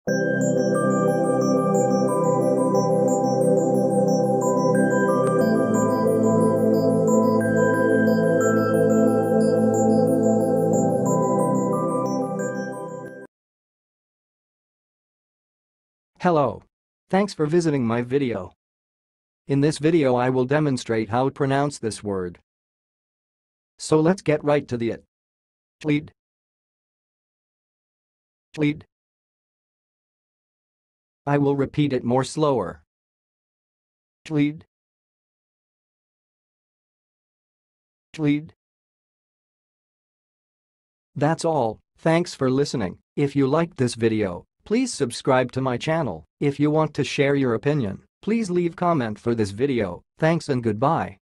Hello. Thanks for visiting my video. In this video I will demonstrate how to pronounce this word. So let's get right to it. Lead. Lead. I will repeat it more slower. Lead. Lead. That's all. Thanks for listening. If you liked this video, please subscribe to my channel. If you want to share your opinion, please leave comment for this video. Thanks and goodbye.